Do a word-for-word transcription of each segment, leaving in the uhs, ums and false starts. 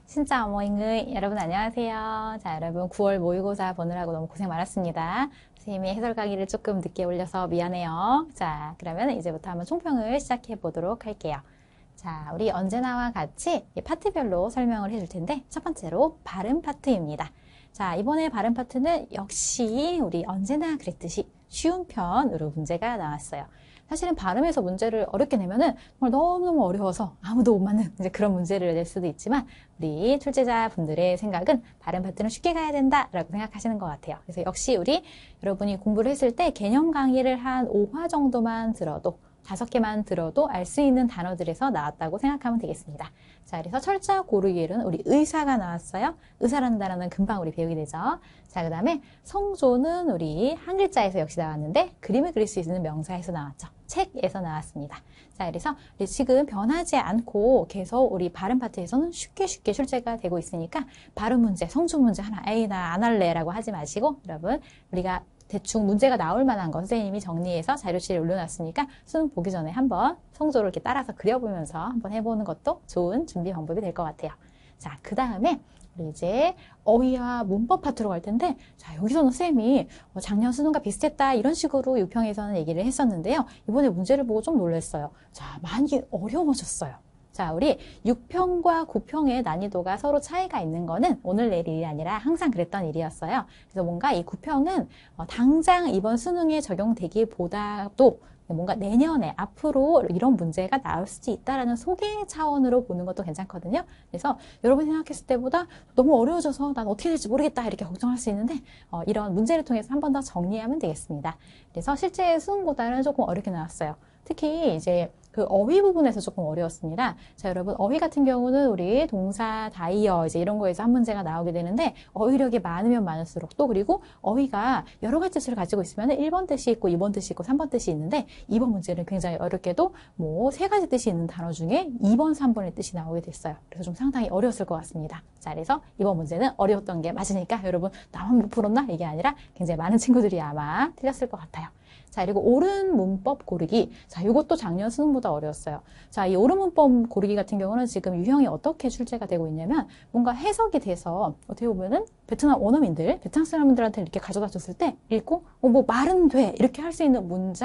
진짜 어머잉의 여러분 안녕하세요. 자, 여러분 구월 모의고사 보느라고 너무 고생 많았습니다. 선생님이 해설 강의를 조금 늦게 올려서 미안해요. 자, 그러면 이제부터 한번 총평을 시작해 보도록 할게요. 자, 우리 언제나와 같이 파트별로 설명을 해줄 텐데 첫 번째로 발음 파트입니다. 자, 이번에 발음 파트는 역시 우리 언제나 그랬듯이 쉬운 편으로 문제가 나왔어요. 사실은 발음에서 문제를 어렵게 내면은 정말 너무너무 어려워서 아무도 못 맞는 이제 그런 문제를 낼 수도 있지만 우리 출제자분들의 생각은 발음 파트는 쉽게 가야 된다라고 생각하시는 것 같아요. 그래서 역시 우리 여러분이 공부를 했을 때 개념 강의를 한 오 화 정도만 들어도 다섯 개만 들어도 알 수 있는 단어들에서 나왔다고 생각하면 되겠습니다. 자, 그래서 철자 고르기에는 우리 의사가 나왔어요. 의사라는 단어는 금방 우리 배우게 되죠. 자, 그 다음에 성조는 우리 한 글자에서 역시 나왔는데 그림을 그릴 수 있는 명사에서 나왔죠. 책에서 나왔습니다. 자, 그래서 우리 지금 변하지 않고 계속 우리 발음 파트에서는 쉽게 쉽게 출제가 되고 있으니까 발음 문제, 성조 문제 하나, 에이, 나 안 할래 라고 하지 마시고 여러분 우리가 대충 문제가 나올 만한 거 선생님이 정리해서 자료실에 올려놨으니까 수능 보기 전에 한번 성조를 이렇게 따라서 그려보면서 한번 해보는 것도 좋은 준비 방법이 될 것 같아요. 자, 그 다음에 우리 이제 어휘와 문법 파트로 갈 텐데, 자, 여기서는 선생님이 작년 수능과 비슷했다 이런 식으로 유평에서는 얘기를 했었는데요. 이번에 문제를 보고 좀 놀랐어요. 자, 많이 어려워졌어요. 자, 우리 육 평과 구 평의 난이도가 서로 차이가 있는 거는 오늘 내일 일이 아니라 항상 그랬던 일이었어요. 그래서 뭔가 이 구 평은 어, 당장 이번 수능에 적용되기보다도 뭔가 내년에 앞으로 이런 문제가 나올 수 있다라는 소개 차원으로 보는 것도 괜찮거든요. 그래서 여러분이 생각했을 때보다 너무 어려워져서 난 어떻게 될지 모르겠다 이렇게 걱정할 수 있는데 어, 이런 문제를 통해서 한 번 더 정리하면 되겠습니다. 그래서 실제 수능보다는 조금 어렵게 나왔어요. 특히 이제 그 어휘 부분에서 조금 어려웠습니다. 자, 여러분 어휘 같은 경우는 우리 동사, 다이어 이제 이런 거에서 한 문제가 나오게 되는데 어휘력이 많으면 많을수록 또 그리고 어휘가 여러 가지 뜻을 가지고 있으면 일 번 뜻이 있고 이 번 뜻이 있고 삼 번 뜻이 있는데 이번 문제는 굉장히 어렵게도 뭐 세 가지 뜻이 있는 단어 중에 이 번, 삼 번의 뜻이 나오게 됐어요. 그래서 좀 상당히 어려웠을 것 같습니다. 자, 그래서 이번 문제는 어려웠던 게 맞으니까 여러분 나만 못 풀었나? 이게 아니라 굉장히 많은 친구들이 아마 틀렸을 것 같아요. 자, 그리고 옳은 문법 고르기. 자, 이것도 작년 수능보다 어려웠어요. 자, 이 옳은 문법 고르기 같은 경우는 지금 유형이 어떻게 출제가 되고 있냐면 뭔가 해석이 돼서 어떻게 보면은 베트남 원어민들, 베트남 사람들한테 이렇게 가져다 줬을 때 읽고 어, 뭐 말은 돼 이렇게 할 수 있는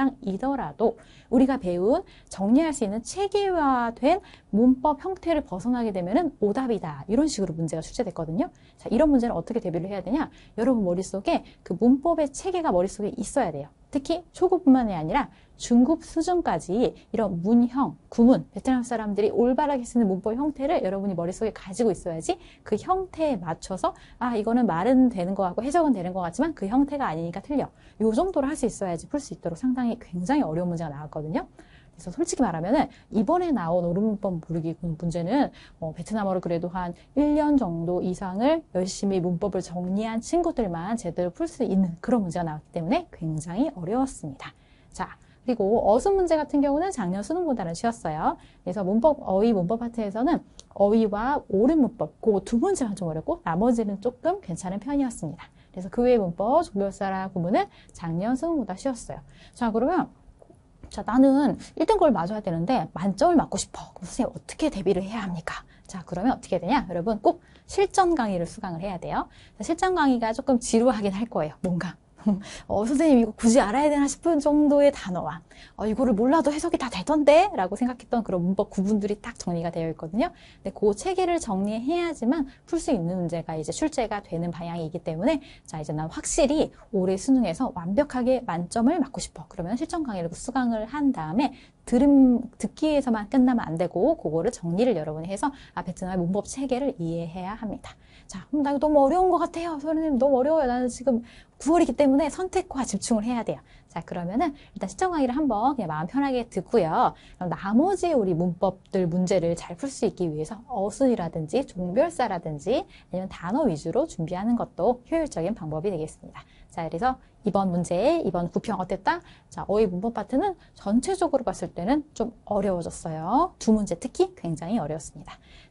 문장이더라도 우리가 배운 정리할 수 있는 체계화된 문법 형태를 벗어나게 되면은 오답이다. 이런 식으로 문제가 출제됐거든요. 자, 이런 문제는 어떻게 대비를 해야 되냐? 여러분 머릿속에 그 문법의 체계가 머릿속에 있어야 돼요. 특히 초급뿐만이 아니라 중급 수준까지 이런 문형, 구문, 베트남 사람들이 올바르게 쓰는 문법 형태를 여러분이 머릿속에 가지고 있어야지 그 형태에 맞춰서 아, 이거는 말은 되는 거 같고 해석은 되는 것 같지만 그 형태가 아니니까 틀려. 요 정도로 할 수 있어야지 풀 수 있도록 상당히 굉장히 어려운 문제가 나왔거든요. 그래서 솔직히 말하면은 이번에 나온 옳은 문법 고르기 문제는 어, 베트남어를 그래도 한 일 년 정도 이상을 열심히 문법을 정리한 친구들만 제대로 풀 수 있는 그런 문제가 나왔기 때문에 굉장히 어려웠습니다. 자, 그리고 어순 문제 같은 경우는 작년 수능보다는 쉬웠어요. 그래서 문법, 어휘 문법 파트에서는 어휘와 옳은 문법, 그 두 문제만 좀 어렵고 나머지는 조금 괜찮은 편이었습니다. 그래서 그 외의 문법, 종별사라 구문은 작년 수능보다 쉬웠어요. 자, 그러면 자, 나는 일 등 걸 맞아야 되는데 만점을 맞고 싶어. 그럼 선생님 어떻게 대비를 해야 합니까? 자, 그러면 어떻게 되냐? 여러분 꼭 실전 강의를 수강을 해야 돼요. 자, 실전 강의가 조금 지루하긴 할 거예요. 뭔가. 어, 선생님 이거 굳이 알아야 되나 싶은 정도의 단어와 어, 이거를 몰라도 해석이 다 되던데? 라고 생각했던 그런 문법 구분들이 딱 정리가 되어 있거든요. 근데 그 체계를 정리해야지만 풀 수 있는 문제가 이제 출제가 되는 방향이기 때문에 자, 이제 난 확실히 올해 수능에서 완벽하게 만점을 맞고 싶어. 그러면 실전 강의를 수강을 한 다음에 들음, 듣기에서만 끝나면 안 되고 그거를 정리를 여러분이 해서 아, 베트남의 문법 체계를 이해해야 합니다. 자, 그럼 나 이거 너무 어려운 것 같아요. 선생님 너무 어려워요. 나는 지금 구월이기 때문에 선택과 집중을 해야 돼요. 자, 그러면은 일단 시청 강의를 한번 그냥 마음 편하게 듣고요. 그럼 나머지 우리 문법들 문제를 잘 풀 수 있기 위해서 어순이라든지 종별사라든지 아니면 단어 위주로 준비하는 것도 효율적인 방법이 되겠습니다. 자, 그래서 이번 문제, 이번 구 평 어땠다? 자, 어휘 문법 파트는 전체적으로 봤을 때는 좀 어려워졌어요. 두 문제 특히 굉장히 어려웠습니다. 자,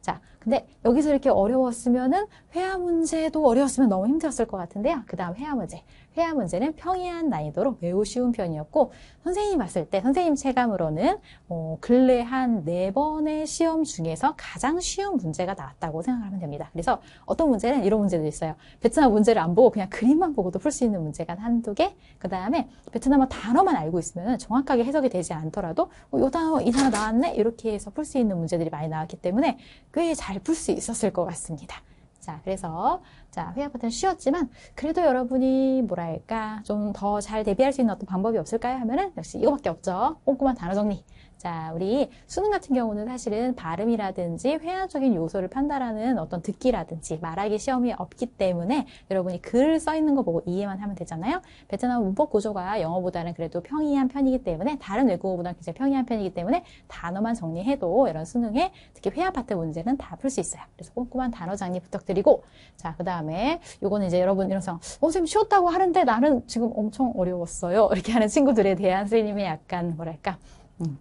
근데 여기서 이렇게 어려웠으면은 회화 문제도 어려웠으면 너무 힘들었을 것 같은데요. 그 다음 회화 문제. 회화 문제는 평이한 난이도로 매우 쉬운 편이었고, 선생님이 봤을 때, 선생님 체감으로는, 어, 근래 한 네 번의 시험 중에서 가장 쉬운 문제가 나왔다고 생각하면 됩니다. 그래서 어떤 문제는 이런 문제도 있어요. 베트남 문제를 안 보고 그냥 그림만 보고도 풀 수 있는 문제가 한두 개. 그 다음에 베트남어 단어만 알고 있으면 정확하게 해석이 되지 않더라도, 어, 이 단어, 이 단어 나왔네? 이렇게 해서 풀 수 있는 문제들이 많이 나왔기 때문에 꽤 잘 풀 수 있었을 것 같습니다. 자, 그래서, 자, 회화 파트는 쉬웠지만, 그래도 여러분이, 뭐랄까, 좀 더 잘 대비할 수 있는 어떤 방법이 없을까요? 하면은, 역시 이거밖에 없죠. 꼼꼼한 단어 정리. 자, 우리 수능 같은 경우는 사실은 발음이라든지 회화적인 요소를 판단하는 어떤 듣기라든지 말하기 시험이 없기 때문에 여러분이 글 써 있는 거 보고 이해만 하면 되잖아요. 베트남 문법 구조가 영어보다는 그래도 평이한 편이기 때문에, 다른 외국어보다는 굉장히 평이한 편이기 때문에 단어만 정리해도 이런 수능에 특히 회화 파트 문제는 다 풀 수 있어요. 그래서 꼼꼼한 단어 정리 부탁드리고, 자, 그 다음에 요거는 이제 여러분 이런 상황, 어, 선생님 쉬웠다고 하는데 나는 지금 엄청 어려웠어요. 이렇게 하는 친구들에 대한 선생님의 약간 뭐랄까, 음,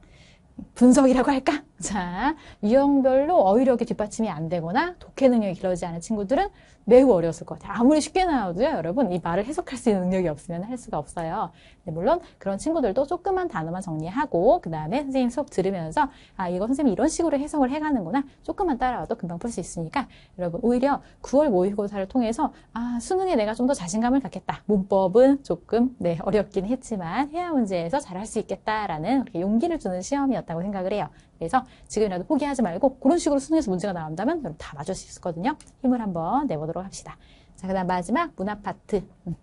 분석이라고 할까? 자, 유형별로 어휘력이 뒷받침이 안 되거나 독해 능력이 길러지지 않은 친구들은 매우 어려웠을 것 같아요. 아무리 쉽게 나와도요, 여러분, 이 말을 해석할 수 있는 능력이 없으면 할 수가 없어요. 근데 물론 그런 친구들도 조그만 단어만 정리하고, 그 다음에 선생님 수업 들으면서, 아, 이거 선생님이 이런 식으로 해석을 해가는구나. 조금만 따라와도 금방 풀 수 있으니까, 여러분, 오히려 구월 모의고사를 통해서, 아, 수능에 내가 좀 더 자신감을 갖겠다. 문법은 조금, 네, 어렵긴 했지만, 회화 문제에서 잘할 수 있겠다라는 그렇게 용기를 주는 시험이었다고 생각을 해요. 그래서 지금이라도 포기하지 말고 그런 식으로 수능에서 문제가 나온다면 여러분 다 맞을 수 있거든요. 힘을 한번 내보도록 합시다. 자, 그 다음 마지막 문화 파트. 음.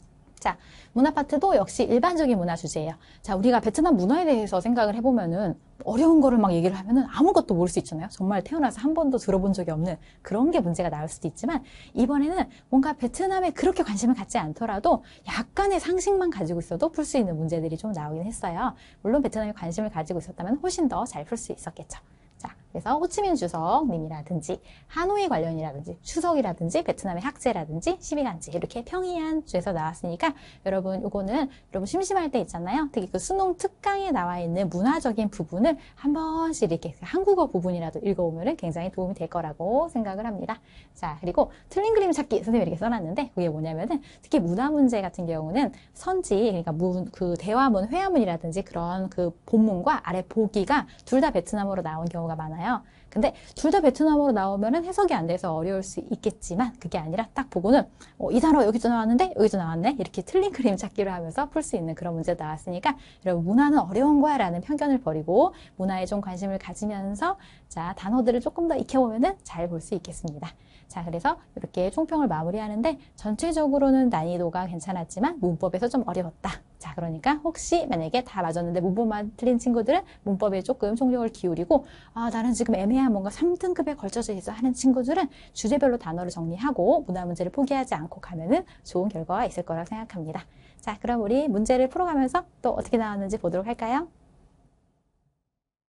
자, 문화 파트도 역시 일반적인 문화 주제예요. 자, 우리가 베트남 문화에 대해서 생각을 해보면은 어려운 거를 막 얘기를 하면은 아무것도 모를 수 있잖아요. 정말 태어나서 한 번도 들어본 적이 없는 그런 게 문제가 나올 수도 있지만, 이번에는 뭔가 베트남에 그렇게 관심을 갖지 않더라도 약간의 상식만 가지고 있어도 풀 수 있는 문제들이 좀 나오긴 했어요. 물론 베트남에 관심을 가지고 있었다면 훨씬 더 잘 풀 수 있었겠죠. 자, 그래서 호치민 주석님이라든지 하노이 관련이라든지 추석이라든지 베트남의 학제라든지 십이간지 이렇게 평이한 주에서 나왔으니까, 여러분 요거는 여러분 심심할 때 있잖아요. 특히 그 수능 특강에 나와 있는 문화적인 부분을 한 번씩 이렇게 한국어 부분이라도 읽어보면 굉장히 도움이 될 거라고 생각을 합니다. 자, 그리고 틀린 그림 찾기 선생님이 이렇게 써놨는데, 그게 뭐냐면은 특히 문화 문제 같은 경우는 선지, 그러니까 문, 그 대화문, 회화문이라든지 그런 그 본문과 아래 보기가 둘 다 베트남어로 나온 경우가 많아요. 근데 둘 다 베트남어로 나오면은 해석이 안 돼서 어려울 수 있겠지만, 그게 아니라 딱 보고는 어, 이 단어 여기도 나왔는데 여기도 나왔네, 이렇게 틀린 그림 찾기를 하면서 풀 수 있는 그런 문제 나왔으니까, 여러분 문화는 어려운 거야 라는 편견을 버리고 문화에 좀 관심을 가지면서, 자, 단어들을 조금 더 익혀보면은 잘 볼 수 있겠습니다. 자, 그래서 이렇게 총평을 마무리하는데, 전체적으로는 난이도가 괜찮았지만 문법에서 좀 어려웠다. 자, 그러니까 혹시 만약에 다 맞았는데 문법만 틀린 친구들은 문법에 조금 총력을 기울이고, 아, 나는 지금 애매한 뭔가 삼 등급에 걸쳐져 있어 하는 친구들은 주제별로 단어를 정리하고 문화 문제를 포기하지 않고 가면은 좋은 결과가 있을 거라고 생각합니다. 자, 그럼 우리 문제를 풀어가면서 또 어떻게 나왔는지 보도록 할까요?